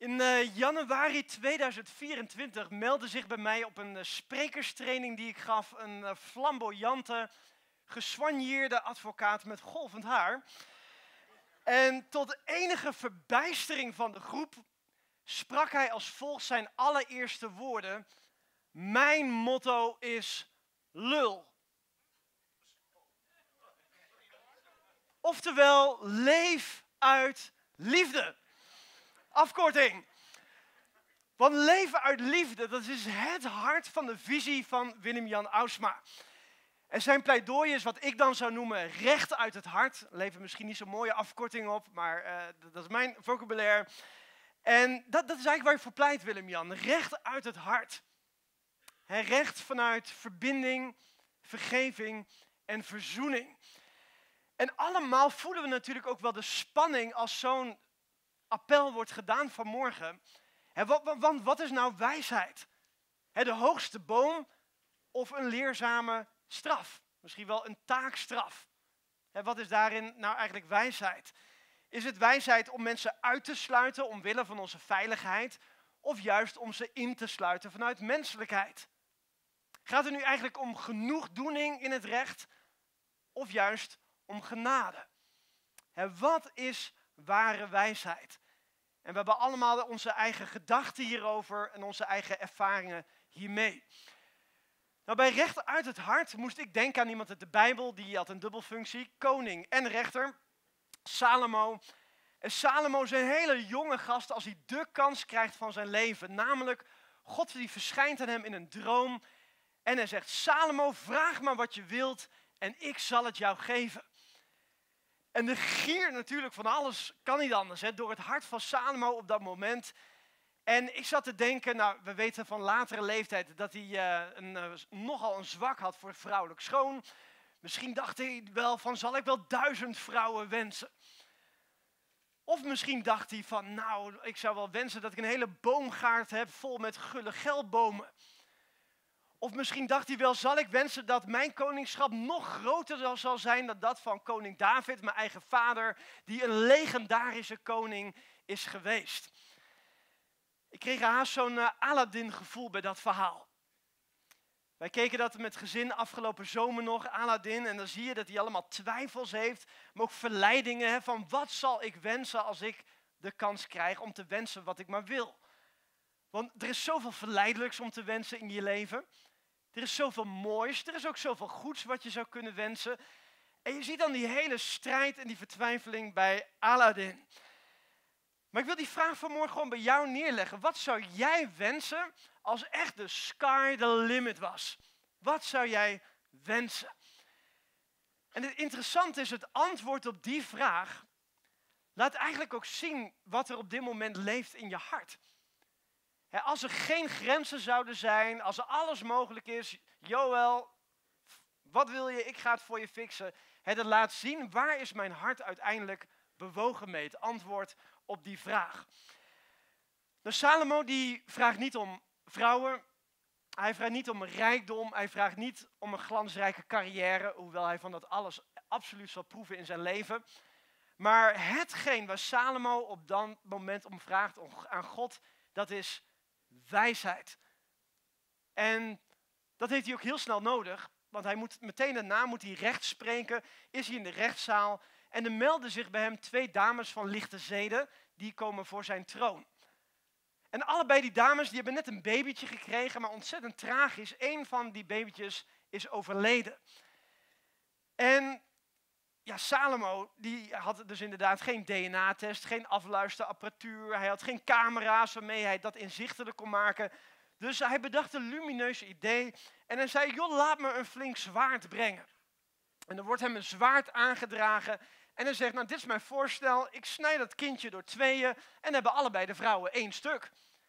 In januari 2024 meldde zich bij mij op een sprekerstraining die ik gaf een flamboyante, gesoigneerde advocaat met golvend haar. En tot enige verbijstering van de groep sprak hij als volgt zijn allereerste woorden: mijn motto is lul. Oftewel, leef uit liefde. Afkorting. Want leven uit liefde, dat is het hart van de visie van Willem-Jan Ausma. En zijn pleidooi is wat ik dan zou noemen recht uit het hart. Levert misschien niet zo'n mooie afkorting op, maar dat is mijn vocabulaire. En dat is eigenlijk waar je voor pleit, Willem-Jan. Recht uit het hart. Recht vanuit verbinding, vergeving en verzoening. En allemaal voelen we natuurlijk ook wel de spanning als zo'n appel wordt gedaan vanmorgen. Want wat is nou wijsheid? De hoogste boom of een leerzame straf? Misschien wel een taakstraf. Wat is daarin nou eigenlijk wijsheid? Is het wijsheid om mensen uit te sluiten omwille van onze veiligheid? Of juist om ze in te sluiten vanuit menselijkheid? Gaat het nu eigenlijk om genoegdoening in het recht? Of juist om genade? Wat is ware wijsheid? En we hebben allemaal onze eigen gedachten hierover en onze eigen ervaringen hiermee. Nou, bij recht uit het hart moest ik denken aan iemand uit de Bijbel, die had een dubbelfunctie, koning en rechter, Salomo. En Salomo is een hele jonge gast als hij de kans krijgt van zijn leven. Namelijk, God die verschijnt aan hem in een droom en hij zegt: Salomo, vraag maar wat je wilt en ik zal het jou geven. En de gier natuurlijk van alles kan niet anders, door het hart van Salomo op dat moment. En ik zat te denken, nou, we weten van latere leeftijd dat hij nogal een zwak had voor vrouwelijk schoon. Misschien dacht hij wel van, zal ik wel 1000 vrouwen wensen? Of misschien dacht hij van, nou, ik zou wel wensen dat ik een hele boomgaard heb vol met gulle gelbomen. Of misschien dacht hij wel, zal ik wensen dat mijn koningschap nog groter zal zijn dan dat van koning David, mijn eigen vader, die een legendarische koning is geweest. Ik kreeg haast zo'n Aladdin gevoel bij dat verhaal. Wij keken dat met gezin afgelopen zomer nog, Aladdin, en dan zie je dat hij allemaal twijfels heeft, maar ook verleidingen van wat zal ik wensen als ik de kans krijg om te wensen wat ik maar wil. Want er is zoveel verleidelijks om te wensen in je leven. Er is zoveel moois, er is ook zoveel goeds wat je zou kunnen wensen. En je ziet dan die hele strijd en die vertwijfeling bij Aladdin. Maar ik wil die vraag vanmorgen gewoon bij jou neerleggen. Wat zou jij wensen als echt de sky the limit was? Wat zou jij wensen? En het interessante is, het antwoord op die vraag laat eigenlijk ook zien wat er op dit moment leeft in je hart. Als er geen grenzen zouden zijn, als er alles mogelijk is, Joël, wat wil je? Ik ga het voor je fixen. Dat laat zien, waar is mijn hart uiteindelijk bewogen mee? Het antwoord op die vraag. Nou, Salomo die vraagt niet om vrouwen, hij vraagt niet om rijkdom, hij vraagt niet om een glansrijke carrière, hoewel hij van dat alles absoluut zal proeven in zijn leven. Maar hetgeen waar Salomo op dat moment om vraagt aan God, dat is wijsheid. En dat heeft hij ook heel snel nodig, want hij moet meteen daarna recht spreken, is hij in de rechtszaal en er melden zich bij hem 2 dames van lichte zeden, die komen voor zijn troon. En allebei die dames die hebben net een babytje gekregen, maar ontzettend tragisch, een van die babytjes is overleden. En ja, Salomo die had dus inderdaad geen DNA-test, geen afluisterapparatuur, hij had geen camera's waarmee hij dat inzichtelijk kon maken. Dus hij bedacht een lumineus idee en hij zei, joh, laat me een flink zwaard brengen. En dan wordt hem een zwaard aangedragen en hij zegt, nou, dit is mijn voorstel, ik snij dat kindje door 2 en hebben allebei de vrouwen 1 stuk.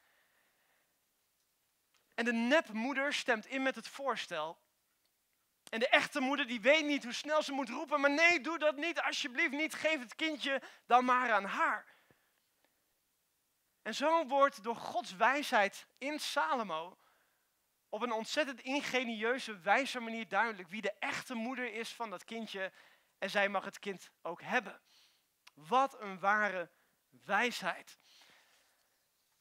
En de nepmoeder stemt in met het voorstel. En de echte moeder die weet niet hoe snel ze moet roepen, maar nee, doe dat niet, alsjeblieft niet, geef het kindje dan maar aan haar. En zo wordt door Gods wijsheid in Salomo op een ontzettend ingenieuze, wijze manier duidelijk wie de echte moeder is van dat kindje en zij mag het kind ook hebben. Wat een ware wijsheid.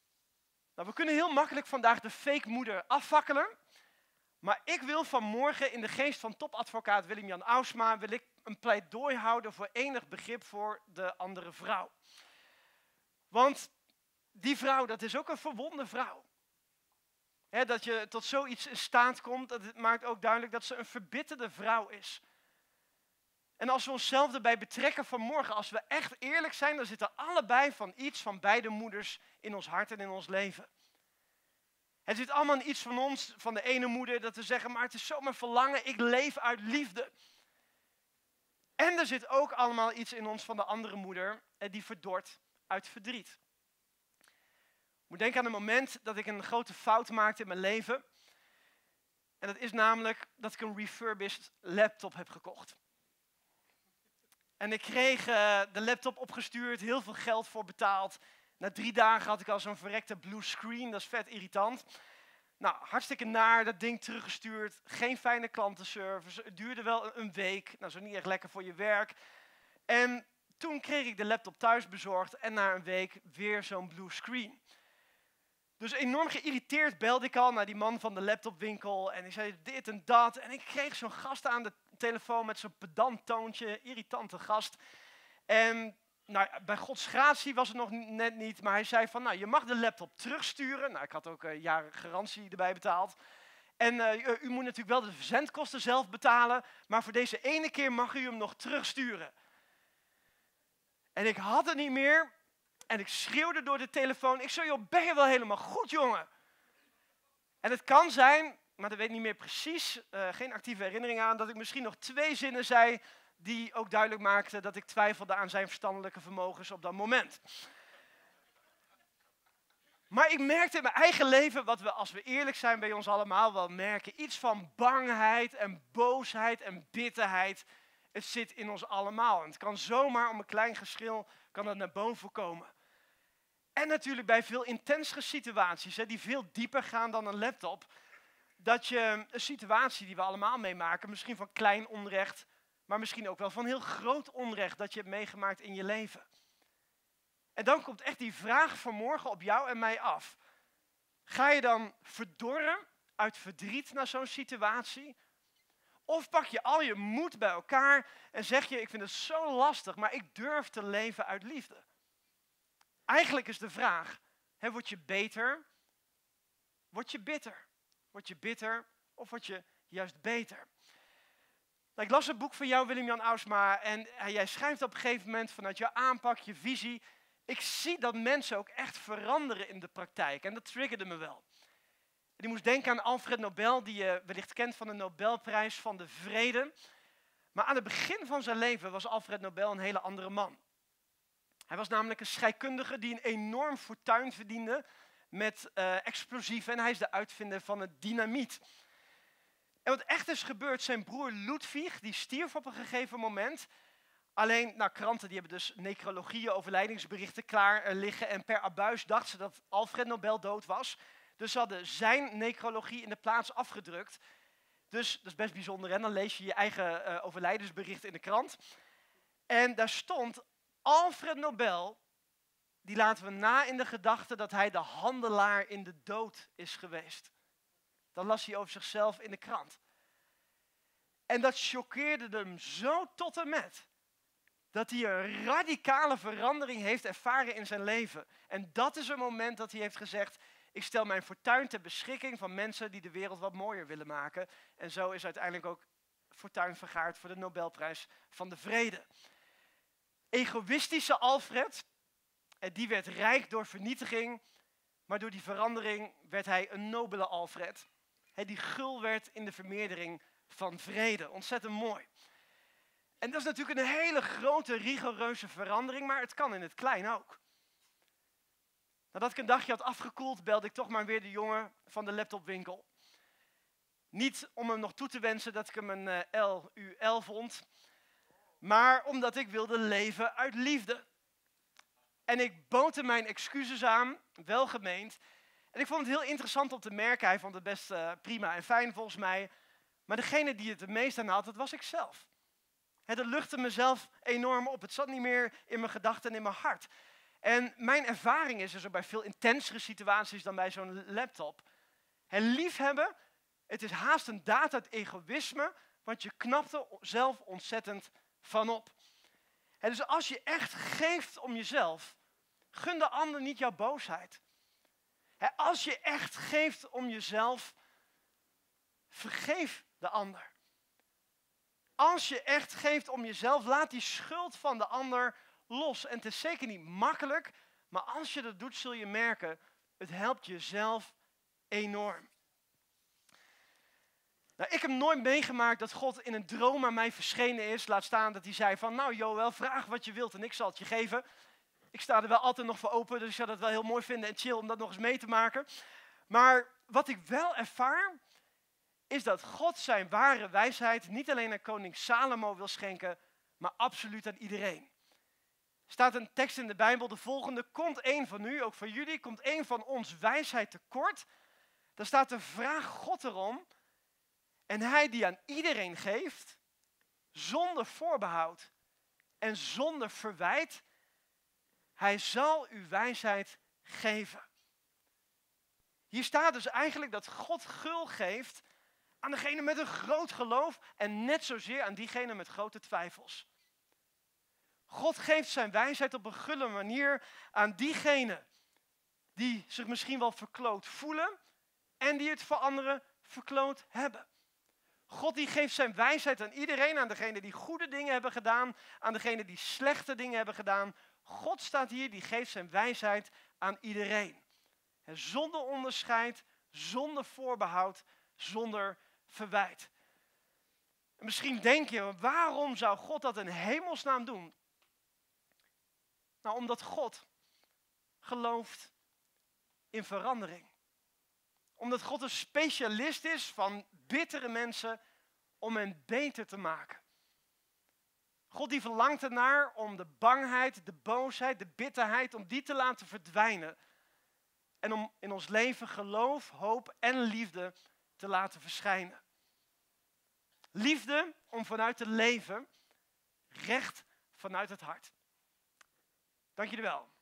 Nou, we kunnen heel makkelijk vandaag de fake moeder afvakkelen. Maar ik wil vanmorgen in de geest van topadvocaat Willem-Jan Ausma wil ik een pleidooi houden voor enig begrip voor de andere vrouw. Want die vrouw, dat is ook een verwonde vrouw. Dat je tot zoiets in staat komt, dat maakt ook duidelijk dat ze een verbitterde vrouw is. En als we onszelf erbij betrekken vanmorgen, als we echt eerlijk zijn, dan zit er allebei van iets van beide moeders in ons hart en in ons leven. Het zit allemaal in iets van ons, van de ene moeder, dat we zeggen, maar het is zo mijn verlangen, ik leef uit liefde. En er zit ook allemaal iets in ons van de andere moeder, die verdort uit verdriet. Ik moet denken aan een moment dat ik een grote fout maakte in mijn leven. En dat is namelijk dat ik een refurbished laptop heb gekocht. En ik kreeg de laptop opgestuurd, heel veel geld voor betaald. Na 3 dagen had ik al zo'n verrekte blue screen, dat is vet irritant. Nou, hartstikke naar, dat ding teruggestuurd. Geen fijne klantenservice, het duurde wel een week. Nou, zo niet echt lekker voor je werk. En toen kreeg ik de laptop thuis bezorgd en na een week weer zo'n blue screen. Dus enorm geïrriteerd belde ik al naar die man van de laptopwinkel. En ik zei dit en dat. En ik kreeg zo'n gast aan de telefoon met zo'n pedant toontje. Irritante gast. En nou, bij Gods gratie was het nog net niet. Maar hij zei van, nou, je mag de laptop terugsturen. Nou, ik had ook jaren garantie erbij betaald. En u moet natuurlijk wel de verzendkosten zelf betalen. Maar voor deze ene keer mag u hem nog terugsturen. En ik had het niet meer. En ik schreeuwde door de telefoon. Ik zei, joh, ben je wel helemaal goed, jongen? En het kan zijn, maar dat weet ik niet meer precies. Geen actieve herinnering aan. Dat ik misschien nog 2 zinnen zei die ook duidelijk maakten dat ik twijfelde aan zijn verstandelijke vermogens op dat moment. Maar ik merkte in mijn eigen leven, wat we als we eerlijk zijn bij ons allemaal wel merken. Iets van bangheid en boosheid en bitterheid. Het zit in ons allemaal. En het kan zomaar om een klein geschil kan dat naar boven komen. En natuurlijk bij veel intensere situaties, die veel dieper gaan dan een laptop. Dat je een situatie die we allemaal meemaken, misschien van klein onrecht, maar misschien ook wel van heel groot onrecht dat je hebt meegemaakt in je leven. En dan komt echt die vraag vanmorgen op jou en mij af. Ga je dan verdorren uit verdriet naar zo'n situatie? Of pak je al je moed bij elkaar en zeg je, ik vind het zo lastig, maar ik durf te leven uit liefde. Eigenlijk is de vraag, word je beter? Word je bitter? Word je bitter of word je juist beter? Nou, ik las een boek van jou, Willem-Jan Ausma, en jij schrijft op een gegeven moment vanuit jouw aanpak, je visie. Ik zie dat mensen ook echt veranderen in de praktijk en dat triggerde me wel. En ik moest denken aan Alfred Nobel, die je wellicht kent van de Nobelprijs van de Vrede. Maar aan het begin van zijn leven was Alfred Nobel een hele andere man. Hij was namelijk een scheikundige die een enorm fortuin verdiende met explosieven. En hij is de uitvinder van het dynamiet. En wat echt is gebeurd, zijn broer Ludwig, die stierf op een gegeven moment. Alleen, nou, kranten die hebben dus necrologieën, overlijdingsberichten klaar liggen. En per abuis dachten ze dat Alfred Nobel dood was. Dus ze hadden zijn necrologie in de plaats afgedrukt. Dus dat is best bijzonder, hè? Dan lees je je eigen overlijdensbericht in de krant. En daar stond, Alfred Nobel, die laten we na in de gedachte dat hij de handelaar in de dood is geweest. Dat las hij over zichzelf in de krant. En dat choqueerde hem zo tot en met. Dat hij een radicale verandering heeft ervaren in zijn leven. En dat is een moment dat hij heeft gezegd, ik stel mijn fortuin ter beschikking van mensen die de wereld wat mooier willen maken. En zo is uiteindelijk ook fortuin vergaard voor de Nobelprijs van de Vrede. Egoïstische Alfred, die werd rijk door vernietiging, maar door die verandering werd hij een nobele Alfred. Die gul werd in de vermeerdering van vrede. Ontzettend mooi. En dat is natuurlijk een hele grote, rigoureuze verandering, maar het kan in het klein ook. Nadat ik een dagje had afgekoeld, belde ik toch maar weer de jongen van de laptopwinkel. Niet om hem nog toe te wensen dat ik hem een LUL vond, maar omdat ik wilde leven uit liefde. En ik bood hem mijn excuses aan, welgemeend. En ik vond het heel interessant om te merken, hij vond het best prima en fijn volgens mij. Maar degene die het het meest aan had, dat was ik zelf. Dat luchtte mezelf enorm op. Het zat niet meer in mijn gedachten en in mijn hart. En mijn ervaring is dus ook bij veel intensere situaties dan bij zo'n laptop. Het liefhebben, het is haast een daad uit egoïsme, want je knapt er zelf ontzettend van op. En dus als je echt geeft om jezelf, gun de ander niet jouw boosheid. Als je echt geeft om jezelf, vergeef de ander. Als je echt geeft om jezelf, laat die schuld van de ander los. En het is zeker niet makkelijk, maar als je dat doet, zul je merken, het helpt jezelf enorm. Nou, ik heb nooit meegemaakt dat God in een droom aan mij verschenen is. Laat staan dat hij zei van, nou Joël, vraag wat je wilt en ik zal het je geven. Ik sta er wel altijd nog voor open, dus ik zou dat wel heel mooi vinden en chill om dat nog eens mee te maken. Maar wat ik wel ervaar, is dat God zijn ware wijsheid niet alleen aan koning Salomo wil schenken, maar absoluut aan iedereen. Er staat een tekst in de Bijbel, de volgende: komt één van u, ook van jullie, komt één van ons wijsheid tekort? Dan staat de vraag God erom, en hij die aan iedereen geeft, zonder voorbehoud en zonder verwijt, hij zal u wijsheid geven. Hier staat dus eigenlijk dat God gul geeft aan degene met een groot geloof en net zozeer aan diegene met grote twijfels. God geeft zijn wijsheid op een gulle manier aan diegenen die zich misschien wel verkloot voelen en die het voor anderen verkloot hebben. God die geeft zijn wijsheid aan iedereen, aan degenen die goede dingen hebben gedaan, aan degenen die slechte dingen hebben gedaan. God staat hier, die geeft zijn wijsheid aan iedereen. En zonder onderscheid, zonder voorbehoud, zonder verwijt. En misschien denk je, waarom zou God dat in hemelsnaam doen? Nou, omdat God gelooft in verandering. Omdat God een specialist is van bittere mensen om hen beter te maken. God die verlangt ernaar om de bangheid, de boosheid, de bitterheid, om die te laten verdwijnen. En om in ons leven geloof, hoop en liefde te laten verschijnen. Liefde om vanuit te leven, recht vanuit het hart. Dank jullie wel.